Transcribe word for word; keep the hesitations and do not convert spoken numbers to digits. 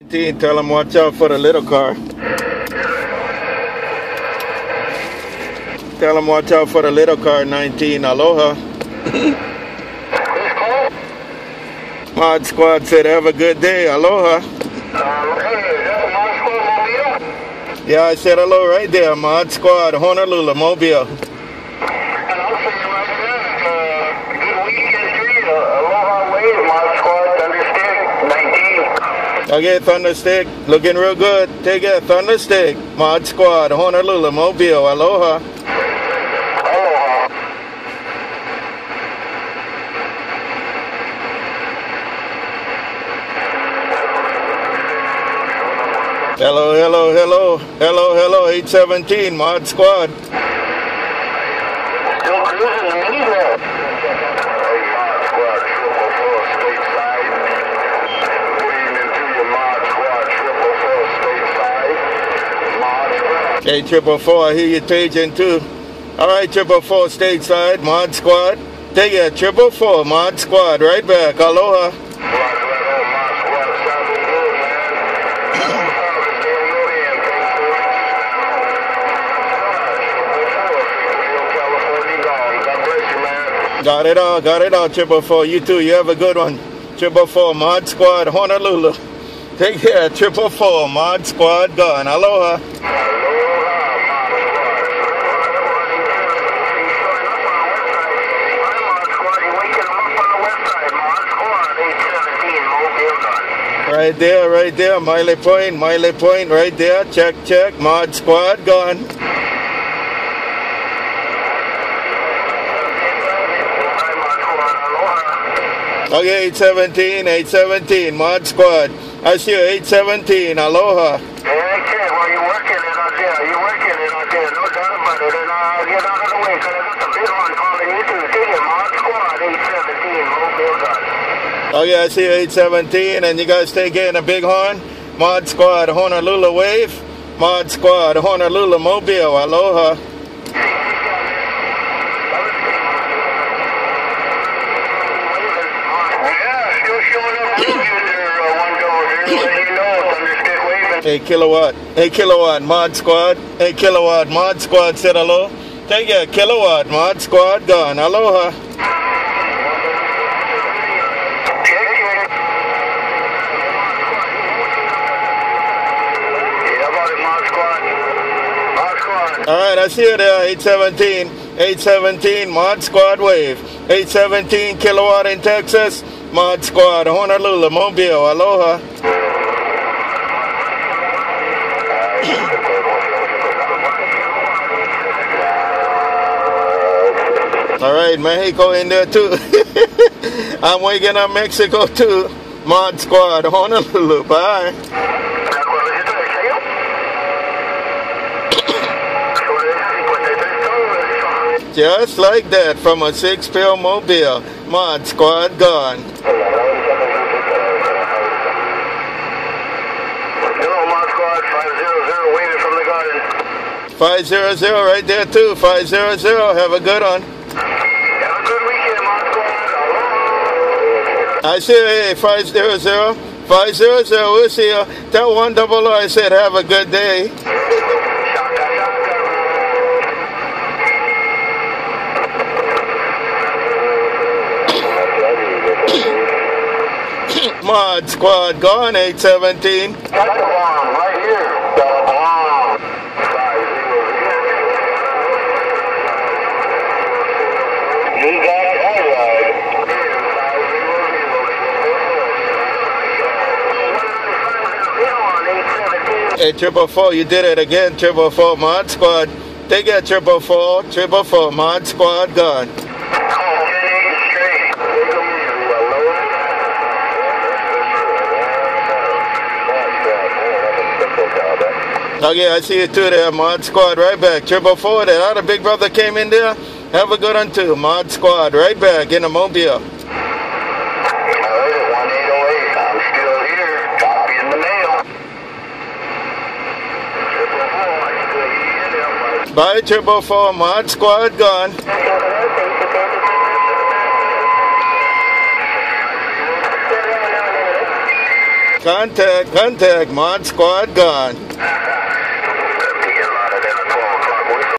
Tell them watch out for the little car. Tell them watch out for the little car. Nineteen. Aloha. Mod Squad said have a good day. Aloha. Yeah, I said hello right there. Mod Squad, Honolulu, Mobile. Okay, Thunderstick, looking real good. Take it, Thunderstick. Mod Squad, Honolulu, Mobile. Aloha. Aloha. Hello, hello, hello. Hello, hello, eight seventeen, Mod Squad. Still cruising the minivan. Mod Squad, triple four, stateside. Leading into your Mod Squad, triple four, stateside. Mod Squad. Hey, triple four, I hear you paging too. All right, triple four, stateside, Mod Squad. Take it, triple four, Mod Squad, right back. Aloha. Got it all, got it all, triple four. You too, you have a good one. Triple four, Mod Squad, Honolulu. Take care, triple four, Mod Squad, gone. Aloha. Right there, right there, Miley Point, Miley Point, right there. Check, check, Mod Squad, gone. Okay, eight seventeen, eight seventeen, Mod Squad. I see you, eight seventeen, aloha. Hey, okay, well, you're working it out there. You're working it out there, no doubt about it. And uh, get out of the way, because I got the big one calling you too. Take it, Mod Squad, eight seventeen, Mobile gun. Okay, I see you, eight seventeen, and you guys take in a big horn. Mod Squad, Honolulu Wave. Mod Squad, Honolulu Mobile, aloha. Hey Kilowatt, hey Kilowatt, Mod Squad, hey Kilowatt, Mod Squad said hello. Take it, Kilowatt, Mod Squad, gone. Aloha. Alright, I see you there, eight seventeen, eight seventeen, Mod Squad Wave. eight seventeen, Kilowatt in Texas, Mod Squad, Honolulu, Mobile, aloha. All right, Mexico in there too. I'm waking up Mexico too. Mod Squad, Honolulu, bye. Just like that, from a six-pill mobile. Mod Squad gone. Hello, Mod Squad, five zero zero, waiting from the garden. five zero zero right there too, five zero zero, have a good one. I said, hey, five zero zero, five zero zero, we'll see you. Tell one double O I said, have a good day. Mod Squad gone, eight seventeen. Got the bomb right here. Got a bomb. You got it all right. Hey, triple four, you did it again, triple four, Mod Squad. Take it, triple four, triple four, Mod Squad gone. Okay, I see you too there, Mod Squad, right back. Triple four, that other big brother came in there. Have a good one too, Mod Squad, right back in the mobile. Bye, triple four, Mod Squad gone. Contact, contact, Mod Squad gone.